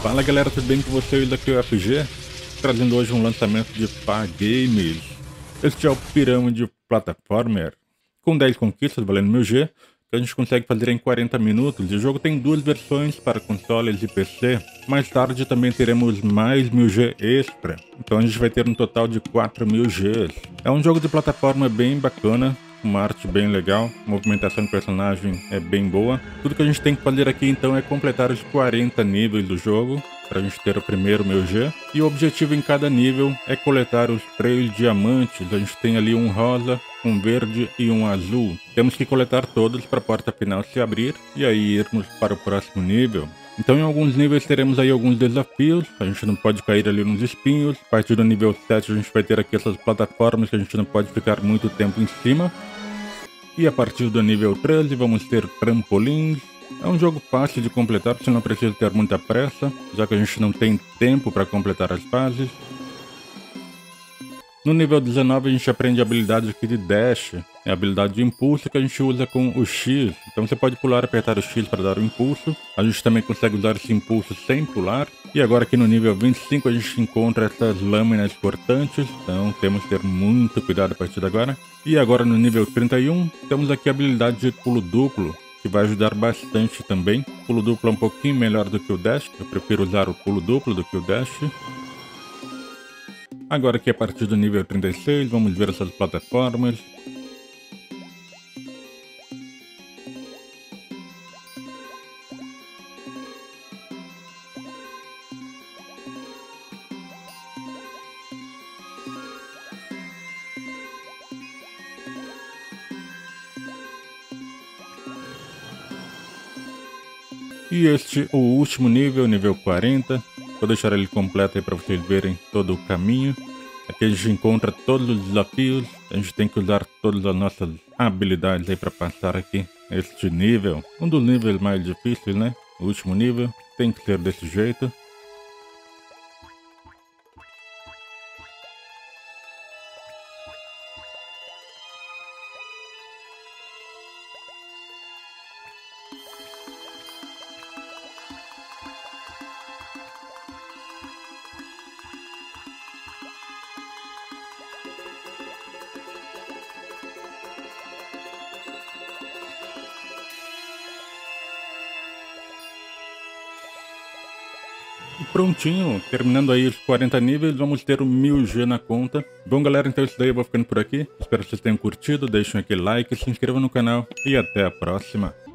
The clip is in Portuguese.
Fala galera, tudo bem com vocês? Daqui é o FG, trazendo hoje um lançamento de Pá Games. Este é o Pirâmide Platformer, com 10 conquistas valendo 1000G, que a gente consegue fazer em 40 minutos. O jogo tem duas versões para consoles e PC. Mais tarde também teremos mais 1000G extra, então a gente vai ter um total de 4000Gs. É um jogo de plataforma bem bacana, uma arte bem legal, a movimentação do personagem é bem boa. Tudo que a gente tem que fazer aqui então é completar os 40 níveis do jogo, para a gente ter o primeiro 1000G. E o objetivo em cada nível é coletar os 3 diamantes. A gente tem ali um rosa, um verde e um azul. Temos que coletar todos para a porta final se abrir e aí irmos para o próximo nível. Então em alguns níveis teremos aí alguns desafios, a gente não pode cair ali nos espinhos. A partir do nível 7 a gente vai ter aqui essas plataformas que a gente não pode ficar muito tempo em cima. E a partir do nível 13 vamos ter trampolins. É um jogo fácil de completar, você não precisa ter muita pressa, já que a gente não tem tempo para completar as fases. No nível 19 a gente aprende a habilidade aqui de Dash, é a habilidade de impulso que a gente usa com o X. Então você pode pular e apertar o X para dar o impulso. A gente também consegue usar esse impulso sem pular. E agora aqui no nível 25 a gente encontra essas lâminas cortantes, então temos que ter muito cuidado a partir de agora. E agora no nível 31 temos aqui a habilidade de pulo duplo, que vai ajudar bastante também. O pulo duplo é um pouquinho melhor do que o Dash, eu prefiro usar o pulo duplo do que o Dash. Agora aqui a partir do nível 36, vamos ver essas plataformas. E este, o último nível, nível 40. Vou deixar ele completo aí para vocês verem todo o caminho. Aqui a gente encontra todos os desafios. A gente tem que usar todas as nossas habilidades aí para passar aqui este nível. Um dos níveis mais difíceis, né? O último nível. Tem que ser desse jeito. E prontinho, terminando aí os 40 níveis, vamos ter o 1000G na conta. Bom galera, então é isso daí, eu vou ficando por aqui. Espero que vocês tenham curtido, deixem aquele like, se inscrevam no canal e até a próxima.